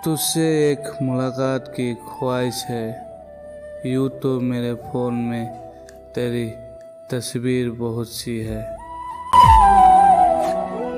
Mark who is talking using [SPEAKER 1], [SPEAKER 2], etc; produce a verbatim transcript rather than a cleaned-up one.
[SPEAKER 1] तुझसे एक मुलाकात की ख्वाहिश है। यूँ तो मेरे फ़ोन में तेरी तस्वीर बहुत सी है।